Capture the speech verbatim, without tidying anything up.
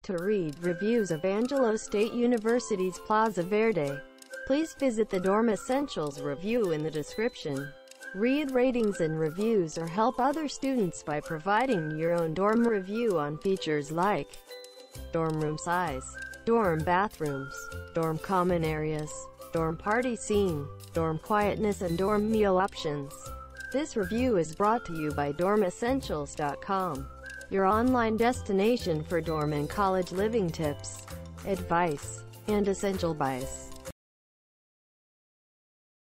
To read reviews of Angelo State University's Plaza Verde, please visit the Dorm Essentials review in the description. Read ratings and reviews or help other students by providing your own dorm review on features like dorm room size, dorm bathrooms, dorm common areas, dorm party scene, dorm quietness and dorm meal options. This review is brought to you by dorm essentials dot com, your online destination for dorm and college living tips, advice, and essential buys.